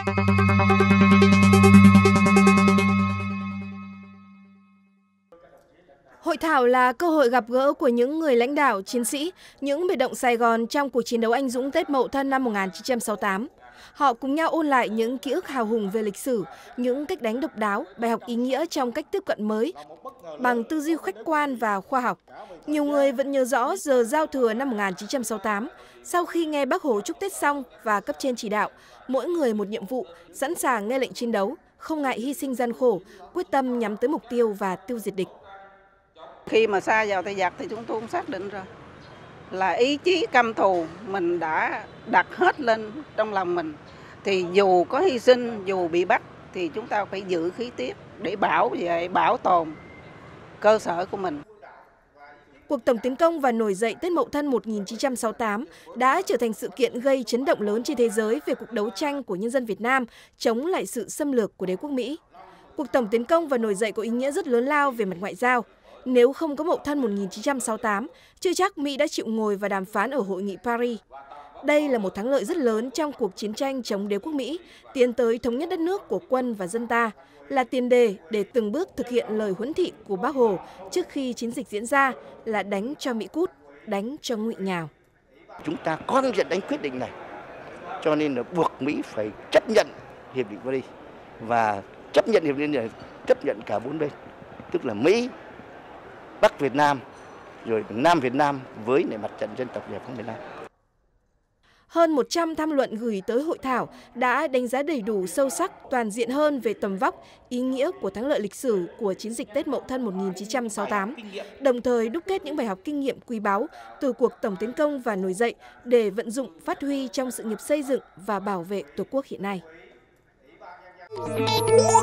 Hội thảo là cơ hội gặp gỡ của những người lãnh đạo, chiến sĩ, những biệt động Sài Gòn trong cuộc chiến đấu anh dũng Tết Mậu Thân năm 1968. Họ cùng nhau ôn lại những ký ức hào hùng về lịch sử, những cách đánh độc đáo, bài học ý nghĩa trong cách tiếp cận mới, bằng tư duy khách quan và khoa học. Nhiều người vẫn nhớ rõ giờ giao thừa năm 1968, sau khi nghe Bác Hồ chúc Tết xong và cấp trên chỉ đạo, mỗi người một nhiệm vụ, sẵn sàng nghe lệnh chiến đấu, không ngại hy sinh gian khổ, quyết tâm nhắm tới mục tiêu và tiêu diệt địch. Khi mà sa vào tay giặc thì chúng tôi cũng xác định rồi là ý chí căm thù mình đã đặt hết lên trong lòng mình. Thì dù có hy sinh, dù bị bắt thì chúng ta phải giữ khí tiết để bảo vệ, bảo tồn cơ sở của mình. Cuộc tổng tiến công và nổi dậy Tết Mậu Thân 1968 đã trở thành sự kiện gây chấn động lớn trên thế giới về cuộc đấu tranh của nhân dân Việt Nam chống lại sự xâm lược của đế quốc Mỹ. Cuộc tổng tiến công và nổi dậy có ý nghĩa rất lớn lao về mặt ngoại giao. Nếu không có Mậu Thân 1968, chưa chắc Mỹ đã chịu ngồi và đàm phán ở Hội nghị Paris. Đây là một thắng lợi rất lớn trong cuộc chiến tranh chống đế quốc Mỹ, tiến tới thống nhất đất nước của quân và dân ta, là tiền đề để từng bước thực hiện lời huấn thị của Bác Hồ trước khi chiến dịch diễn ra là đánh cho Mỹ cút, đánh cho Ngụy nhào. Chúng ta có nhận đánh quyết định này, cho nên là buộc Mỹ phải chấp nhận hiệp định Paris và chấp nhận hiệp định này, chấp nhận cả bốn bên, tức là Mỹ, Bắc Việt Nam, rồi Nam Việt Nam với mặt trận dân tộc giải phóng miền Nam. Hơn 100 tham luận gửi tới hội thảo đã đánh giá đầy đủ, sâu sắc, toàn diện hơn về tầm vóc, ý nghĩa của thắng lợi lịch sử của chiến dịch Tết Mậu Thân 1968, đồng thời đúc kết những bài học kinh nghiệm quý báu từ cuộc tổng tiến công và nổi dậy để vận dụng, phát huy trong sự nghiệp xây dựng và bảo vệ Tổ quốc hiện nay.